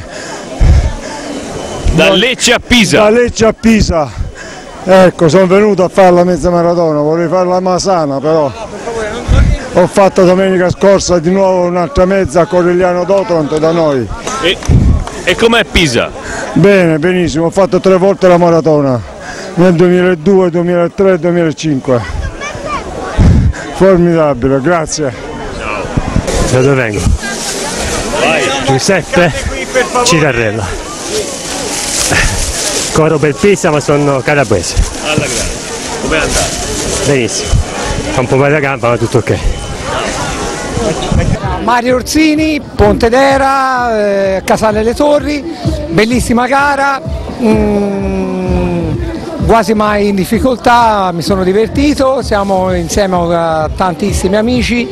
Da Lecce a Pisa? Da Lecce a Pisa. Ecco, sono venuto a fare la mezza maratona, vorrei farla a Masana però. Ho fatto domenica scorsa di nuovo un'altra mezza a Corigliano d'Otranto da noi. E, e com'è Pisa? Bene, benissimo, ho fatto tre volte la maratona, nel duemiladue, duemilatré e duemilacinque. Formidabile, grazie. Ciao. Da dove vengo? Vai. Giuseppe Cirarrella. Corro per Pisa ma sono calabrese. Alla grande. Com'è andata? Benissimo. Fa un po' male la gamba ma tutto ok. Mario Orsini, Pontedera, eh, Casale Le Torri, bellissima gara, mm, quasi mai in difficoltà, mi sono divertito, siamo insieme a tantissimi amici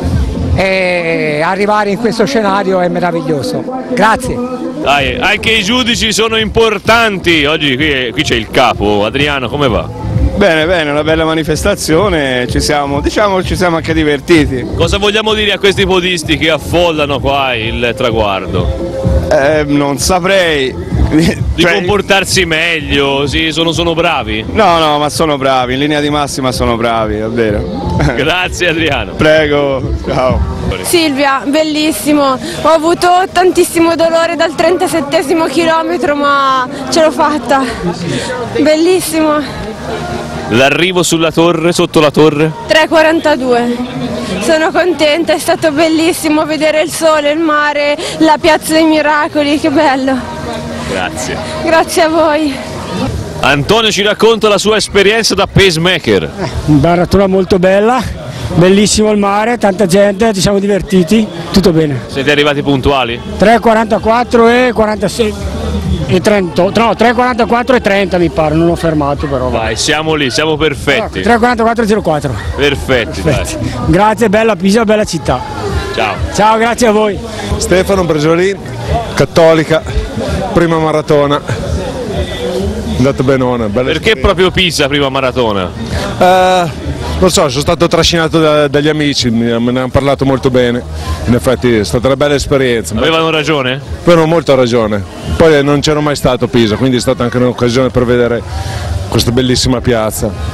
e arrivare in questo scenario è meraviglioso. Grazie. Dai, anche i giudici sono importanti, oggi qui, qui c'è il capo, Adriano, come va? Bene, bene, una bella manifestazione, ci siamo, diciamo, ci siamo anche divertiti. Cosa vogliamo dire a questi podisti che affollano qua il traguardo? Eh, non saprei. Di cioè... comportarsi meglio, sì, sono, sono bravi? No, no, ma sono bravi, in linea di massima sono bravi, è vero. Grazie Adriano. Prego, ciao. Silvia, bellissimo, ho avuto tantissimo dolore dal trentasettesimo chilometro ma ce l'ho fatta, bellissimo. L'arrivo sulla torre, sotto la torre? tre quarantadue, sono contenta, è stato bellissimo vedere il sole, il mare, la piazza dei miracoli, che bello. Grazie. Grazie a voi. Antonio ci racconta la sua esperienza da pacemaker. Maratona molto bella, bellissimo il mare, tanta gente, ci siamo divertiti, tutto bene. Siete arrivati puntuali? tre quarantaquattro e quarantasei e trenta, no, tre quarantaquattro e trenta mi pare, non ho fermato però. Vai, siamo lì, siamo perfetti. tre quarantaquattro e zero quattro. Perfetti, Perfetti. Dai. Grazie, bella Pisa, bella città. Ciao. Ciao, grazie a voi. Stefano Bregiolin, cattolica, prima maratona. Andato benone. Perché proprio Pisa, prima maratona? Uh, non so, sono stato trascinato da, dagli amici, me ne hanno parlato molto bene, in effetti è stata una bella esperienza. Avevano ragione? Avevano molto ragione, poi non c'ero mai stato a Pisa, quindi è stata anche un'occasione per vedere questa bellissima piazza.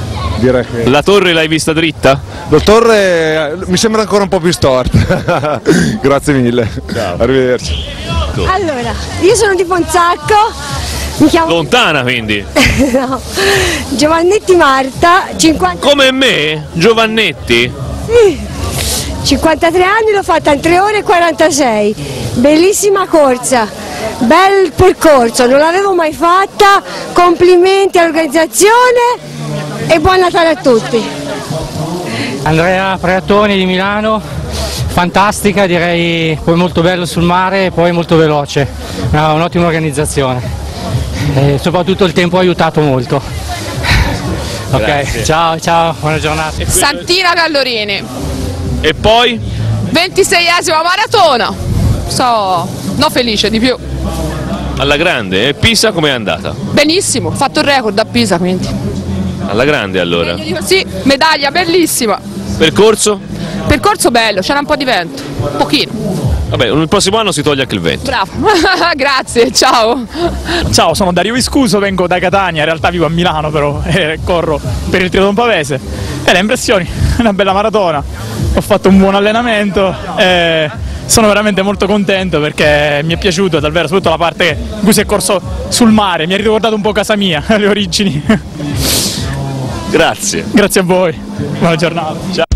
direi che... La torre l'hai vista dritta? La torre eh, mi sembra ancora un po' più storta. Grazie mille. Ciao. Arrivederci. Allora, io sono di Fonzacco, mi chiamo... Lontana quindi? no, Giovannetti Marta, cinquanta... Come me? Giovannetti? Sì, cinquantatré anni, l'ho fatta in tre ore e quarantasei, bellissima corsa, bel percorso, non l'avevo mai fatta, complimenti all'organizzazione e buon Natale a tutti. Andrea Preatoni di Milano, fantastica, direi, poi molto bello sul mare e poi molto veloce, un'ottima organizzazione e soprattutto il tempo ha aiutato molto. Ok, Grazie. ciao, ciao, buona giornata. Santina Gallorini. E poi? ventiseiesima maratona, so, no felice di più. Alla grande, e Pisa com'è andata? Benissimo, ho fatto il record a Pisa quindi. Alla grande allora. Sì, medaglia bellissima. Percorso? Percorso bello, c'era un po' di vento, un pochino. Vabbè, il prossimo anno si toglie anche il vento. Bravo, grazie, ciao. Ciao, sono Dario Viscuso, vengo da Catania, in realtà vivo a Milano però, e corro per il Triathlon Pavese. E le impressioni, una bella maratona, ho fatto un buon allenamento e sono veramente molto contento perché mi è piaciuto davvero, soprattutto la parte in cui si è corso sul mare, mi ha ricordato un po' casa mia, le origini. Grazie. Grazie a voi, buona giornata. Ciao.